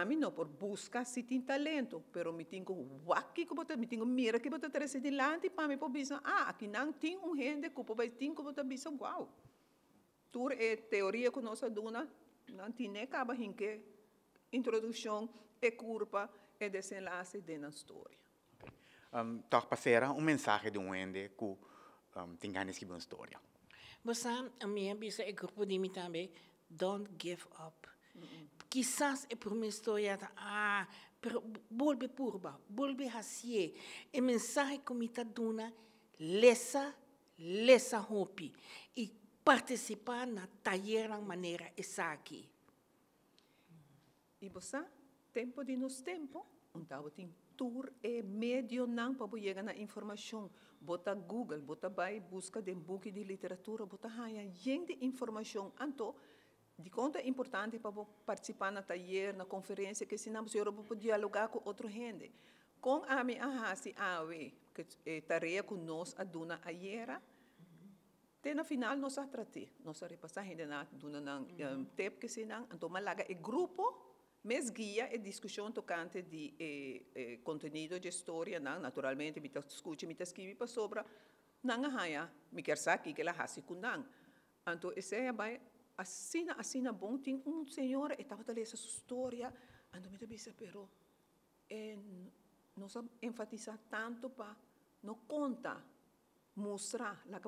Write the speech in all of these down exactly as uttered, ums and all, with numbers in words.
a mim não por buscar se tem talento, pero me tenho waki que botar, me tenho mira que botar trazer delante para me por pensar, ah, aqui não tem um gente que vai tem que botar pensar, uau. Tur é teoria que nós dona, não tem nem acaba em que introdução e curva e desenlace de na história. Um, toch passera um mensagem de um ende que um, tem ganas de escrever uma história. Você, a minha bisa é grupo de mim também, don't give up. Mm-hmm. Quizás é por uma história, ah, pero volve purba, volve hasie. E mensagem que me está dando, lesa, lesa hopi. E participar na taller de maneira essa aqui. E você, tempo de nos tempo, então tem tour e meio não para chegar na informação. Bota Google, bota vai busca de book de literatura, bota haya gente informação. Então, de conta é importante para participar na taller, na conferência, que senão você pode dialogar com outra gente. Com a minha ahasi awe, que é tarefa que nós aduna ayer, até na final nós a tratar, nós a repassar gente na duna na tempo que senão, então malaga é grupo. Mes guia e discussão tocante de eh, eh, conteúdo de história, não? Naturalmente, me escuta, me escreve para sobre, não há, me quer saber que ela há com não. Então, esse é vai assim, assim bom, tem um senhor e estava lendo essa história, então me disse, pero, eh, nós enfatizar tanto para não conta, mostrar, lá que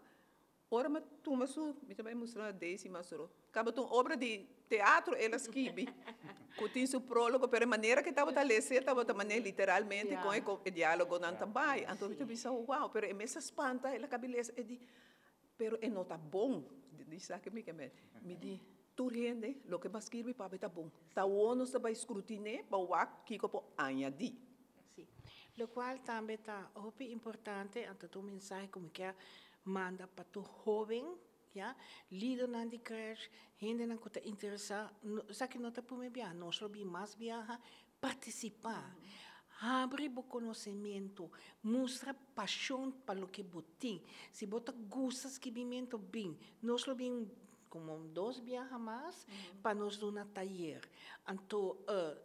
ora mas tu mas me também mostrar desse mas só acaba tu obra de teatro ela escreve que tem seu prólogo pero maneira que estava a ler estava também literalmente yeah. com o diálogo não também yeah. Então eu pensava uau pero é essa espanta ela cabeça é de pero é nota bom diz que me que me me di tu rende lo que vai escrever para tá bom tá o não se vai escrutinar para o que que pode añadir sim lo qual também tá muito importante então tu mensagem como que manda para tu jovem, ja, líder na de crash, gente na que te interessa, sabe que não te pode viajar, nós só bem mais viajar, participar, abre o conhecimento, mostra paixão para o que botem, se bota gostas que bimento bem, nós só bem como dois viajar mais, mm-hmm. para nós dar um taller, então, uh,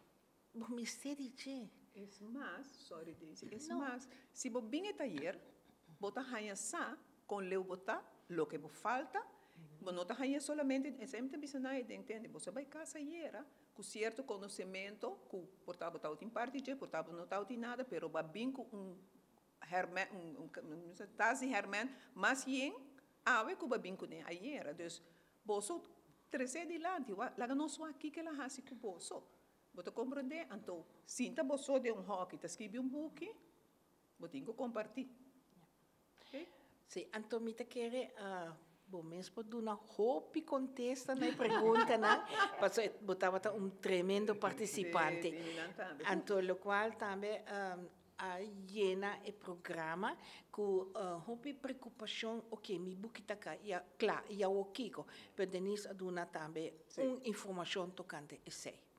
o mistério de é mais, sorry Daisy, é mais, se você bem é taller bota hanya sa com leu bota lo que falta mas não tá hanya solamente é sempre bisa de entende você vai casa era com certo conhecimento que portava tal em parte de portava não tal de nada pero va bem com um hermen um um tasi hermen mas yen ave que va bem com né era dus boso treze dilante lá não só aqui que ela hasi com boso você compreende então sinta boso de um hockey tá escrevi um book você tem que compartilhar. Okay. Sim, então me te quer, uh, bom, mesmo do na hope contesta na pergunta, né? Porque botava um tremendo participante. Então, o qual também um, a llena o programa com uh, hope preocupação, ok, me buquita cá, e claro, e o Kiko, mas Denise aduna também uma informação tocante esse.